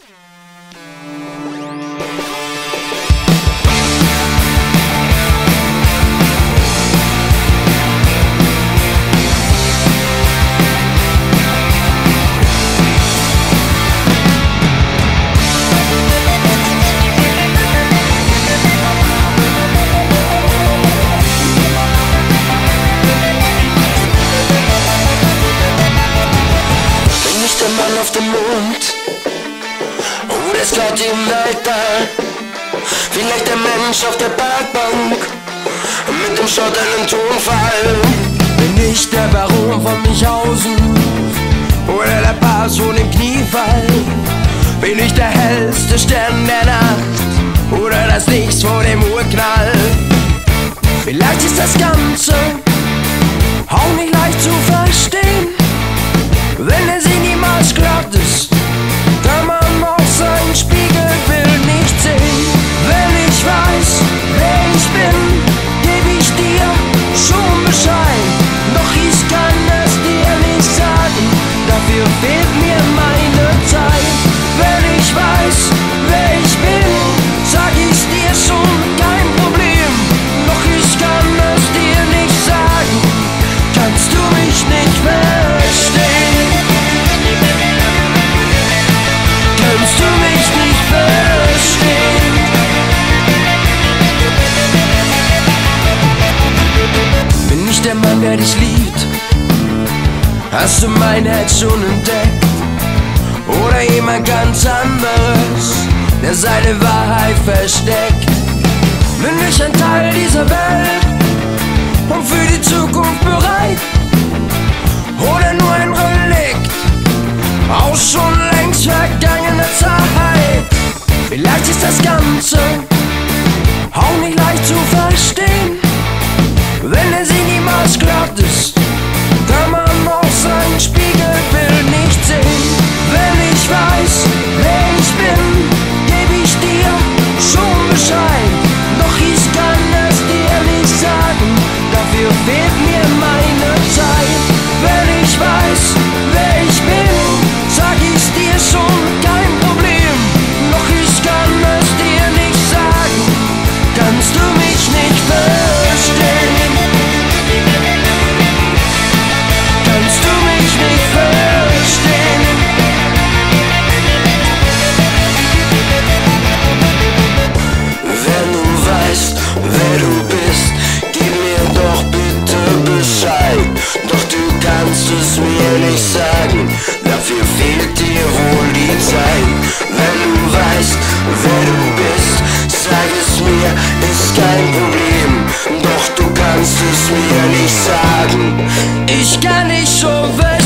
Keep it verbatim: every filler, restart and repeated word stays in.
Auf dem Mond oder es Gott im Weltall, vielleicht der Mensch auf der Parkbank mit dem schotternden Tonfall. Bin ich der Baron von Münchhausen oder der Pass ohne Kniefall? Bin ich der hellste Stern der Nacht oder das Licht vor dem Urknall? Vielleicht ist das Ganze auch nicht leicht zu verstehen. Wenn es in niemals glatt ist, kann man auch sein Spiegelbild nicht sehen. Wenn ich weiß, wer ich bin, geb ich dir schon Bescheid. Doch ich kann es dir nicht sagen, dafür fehlt mir meine Zeit. Wenn ich weiß, wer ich bin, sag ich's dir schon, kein Problem. Doch ich kann es dir nicht sagen, kannst du mich nicht verstehen. Kannst du mich nicht verstehen? Bin ich der Mann, der dich liebt? Hast du mein Herz schon entdeckt? Oder jemand ganz anderes, der seine Wahrheit versteckt? Bin ich ein Teil dieser Welt und für die Zukunft bereit? Oder nur ein Relikt aus schon längst vergangener Zeit? Vielleicht ist das Ganze auch nicht leicht zu verstehen. Wenn es in niemals glatt ist, kann man auch sein Spiegelbild nicht sehen. Wenn ich weiß, wer ich bin, geb ich dir schon Bescheid. Doch ich kann es dir nicht sagen, dafür fehlt mir meine Zeit. Wenn ich weiß, wer ich bin, sag ich's dir schon, kein Problem. Doch ich kann es dir nicht sagen, kannst du mich nicht verstehen? Kannst du mich nicht verstehen? Wenn du weißt, wer du bist, gib mir doch bitte Bescheid. Doch du kannst es mir nicht sagen, dafür fehlt dir wohl die Zeit. Wenn du weißt, wer du bist, sag es mir, ist kein Problem. Doch du kannst es mir nicht sagen, ich kann nicht schon weg.